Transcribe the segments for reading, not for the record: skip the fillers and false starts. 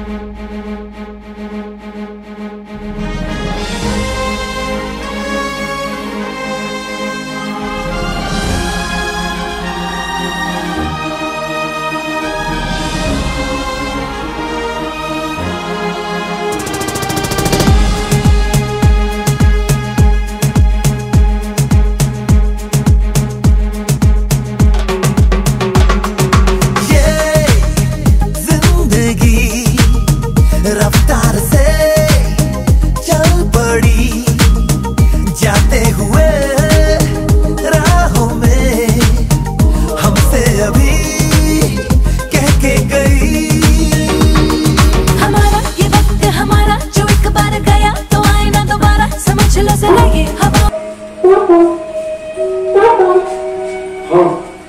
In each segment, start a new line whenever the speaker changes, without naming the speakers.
रफ्तार से चल पड़ी जाते हुए राहों में हमसे अभी कह के गई।
हमारा ये वक्त हमारा जो एक बार गया तो आए ना दोबारा, समझ लो जरा ये हवा।
हाँ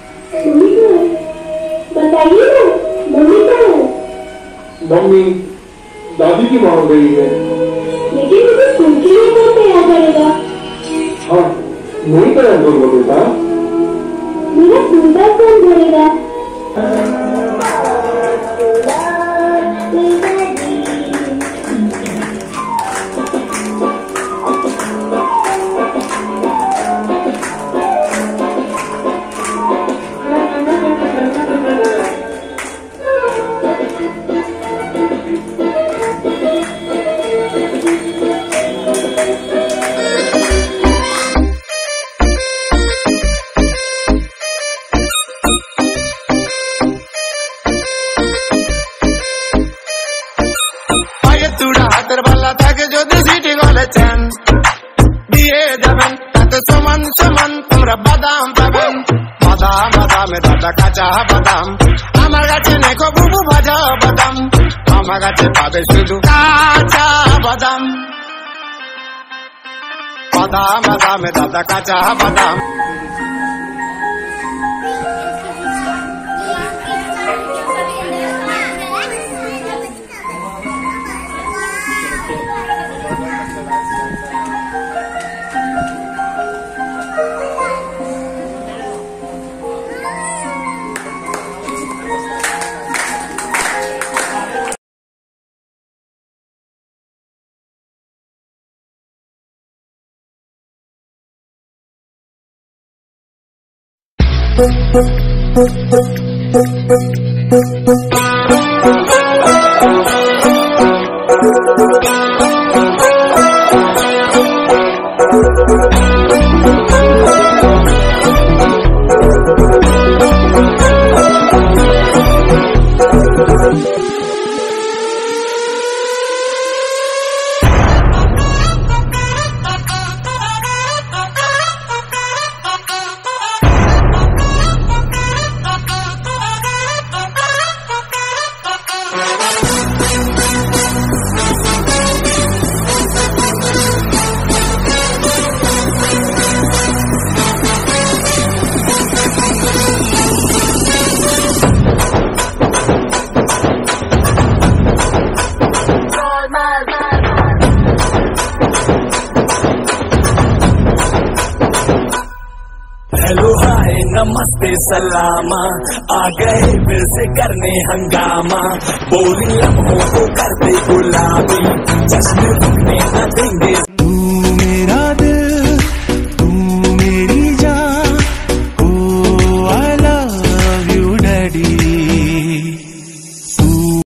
बताइए ना, मम्मी कहाँ है?
मम्मी दादी की मांग गई है।
लेकिन मुझे स्कूल के लिए कौन तैयार करेगा?
हाँ नहीं तैयार करूँगा बेटा।
मेरा स्कूल बैग कौन भरेगा?
বাদাম পাবেন বাদাম বাদামে দাদা কাঁচা বাদাম আমার কাছে নেই বুবু ভাজা বাদাম আমার কাছে পাবে শুধু কাঁচা বাদাম বাদাম বাদামে দাদা কাঁচা বাদাম।
हेलो हाय नमस्ते सलामा, आ गए फिर से करने हंगामा। बोरिंग लम्हों को करते गुलाबी, जश्न रुकने न देंगे